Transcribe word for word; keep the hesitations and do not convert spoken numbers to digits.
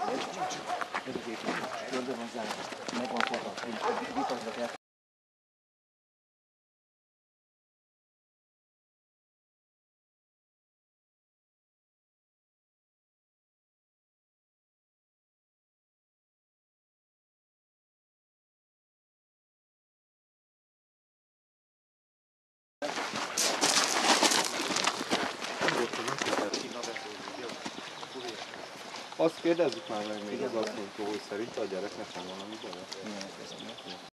Ez az építés. Földön van zárva. Megvan fogva. Vitatnak el. Azt kérdezzük már meg még az asszonytól, hogy szerint a gyereknek van valami baja.